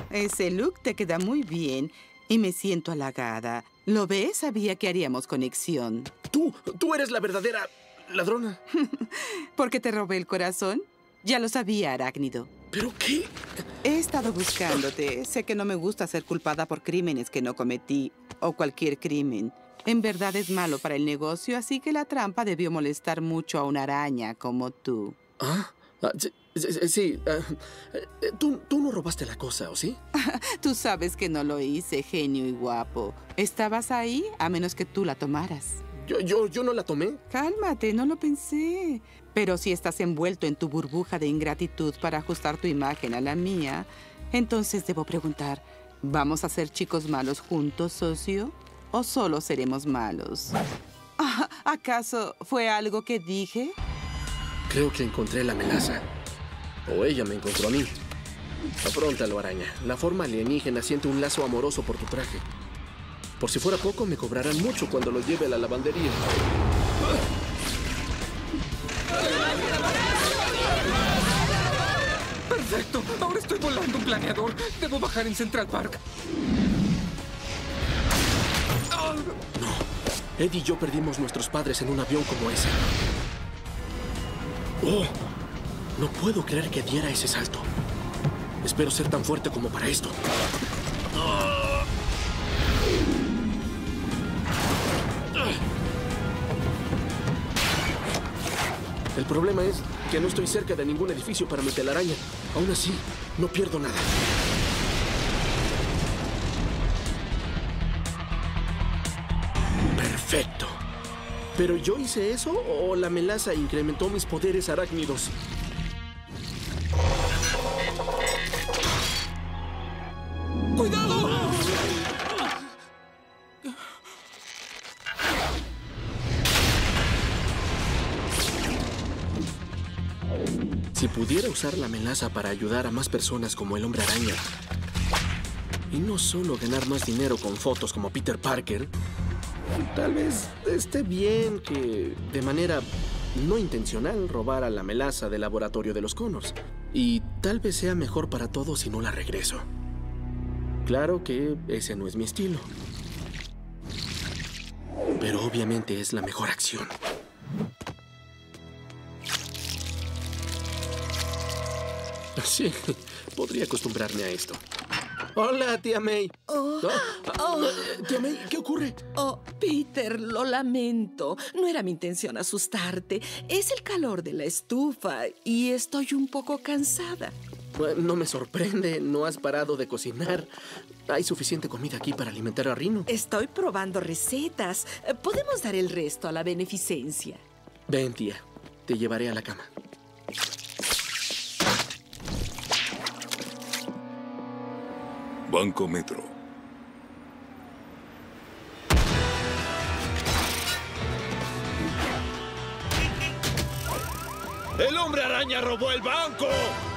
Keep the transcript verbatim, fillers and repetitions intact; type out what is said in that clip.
ese look te queda muy bien y me siento halagada. ¿Lo ves? Sabía que haríamos conexión. Tú, tú eres la verdadera ladrona. ¿Por qué te robé el corazón? Ya lo sabía, Arácnido. ¿Pero qué? He estado buscándote. Sé que no me gusta ser culpada por crímenes que no cometí o cualquier crimen. En verdad es malo para el negocio, así que la trampa debió molestar mucho a una araña como tú. ¿Ah? ah sí, sí, sí uh, ¿tú, tú no robaste la cosa, ¿o sí? Tú sabes que no lo hice, genio y guapo. Estabas ahí a menos que tú la tomaras. ¿Yo, yo, yo no la tomé? Cálmate, no lo pensé. Pero si estás envuelto en tu burbuja de ingratitud para ajustar tu imagen a la mía, entonces debo preguntar, ¿vamos a ser chicos malos juntos, socio? ¿O solo seremos malos? ¿Acaso fue algo que dije? Creo que encontré la melaza. O ella me encontró a mí. Afróntalo, araña. La forma alienígena siente un lazo amoroso por tu traje. Por si fuera poco, me cobrarán mucho cuando lo lleve a la lavandería. ¡Perfecto! Ahora estoy volando un planeador. Debo bajar en Central Park. No. Ed y yo perdimos nuestros padres en un avión como ese. ¡Oh! No puedo creer que diera ese salto. Espero ser tan fuerte como para esto. El problema es que no estoy cerca de ningún edificio para mi telaraña. Aún así, no pierdo nada. Perfecto. ¿Pero yo hice eso o la melaza incrementó mis poderes arácnidos? ¡Cuidado! Si pudiera usar la melaza para ayudar a más personas como el Hombre Araña, y no solo ganar más dinero con fotos como Peter Parker, tal vez esté bien que, de manera no intencional, robara la melaza del laboratorio de los Connors. Y tal vez sea mejor para todos si no la regreso. Claro que ese no es mi estilo. Pero obviamente es la mejor acción. Sí, podría acostumbrarme a esto. Hola, tía May. Oh, ¿No? oh. Tía May, ¿qué ocurre? Oh, Peter, lo lamento. No era mi intención asustarte. Es el calor de la estufa y estoy un poco cansada. No me sorprende. No has parado de cocinar. Hay suficiente comida aquí para alimentar a Rhino. Estoy probando recetas. Podemos dar el resto a la beneficencia. Ven, tía. Te llevaré a la cama. Banco Metro. ¡El Hombre Araña robó el banco!